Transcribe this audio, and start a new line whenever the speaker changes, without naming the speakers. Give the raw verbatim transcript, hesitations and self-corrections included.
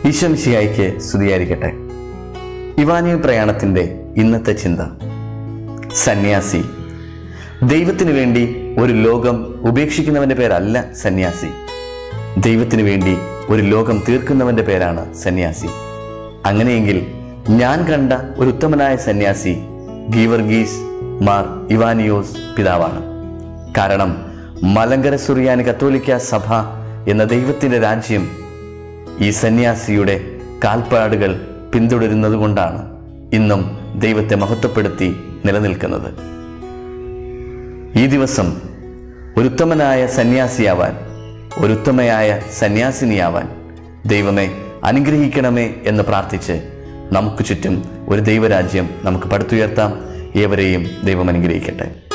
ഈശോ മിശിഹായ്ക്ക് സ്തുതിയായിരിക്കട്ടെ. ഇവാനിയൽ പ്രയാണത്തിൻ്റെ ഇന്നത്തെ ചിന്ത: സന്യാസി. ദൈവത്തിനു വേണ്ടി ഒരു ലോകം ഉപേക്ഷിക്കുന്നവൻ്റെ പേരല്ല സന്യാസി. ദൈവത്തിനു വേണ്ടി ഒരു ലോകം തീർക്കുന്നവൻ്റെ പേരാണ് സന്യാസി. അങ്ങനെയെങ്കിൽ ഞാൻ കണ്ട ഒരു ഉത്തമനായ സന്യാസി ഗീവർഗീസ് മാർ ഇവാനിയോസ് പിതാവാണ്. കാരണം മലങ്കര സുറിയാനി കത്തോലിക്ക സഭ എന്ന ദൈവത്തിൻ്റെ രാജ്യം ഈ സന്യാസിയുടെ കാൽപ്പാടുകൾ പിന്തുടരുന്നത് കൊണ്ടാണ് ഇന്നും ദൈവത്തെ മഹത്വപ്പെടുത്തി നിലനിൽക്കുന്നത്. ഈ ദിവസം ഒരുത്തമനായ സന്യാസിയാവാൻ, ഒരുത്തമയായ സന്യാസിനിയാവാൻ ദൈവമേ അനുഗ്രഹിക്കണമേ എന്ന് പ്രാർത്ഥിച്ച് നമുക്ക് ചുറ്റും ഒരു ദൈവരാജ്യം നമുക്ക് പടുത്തുയർത്താം. ഏവരെയും ദൈവം അനുഗ്രഹിക്കട്ടെ.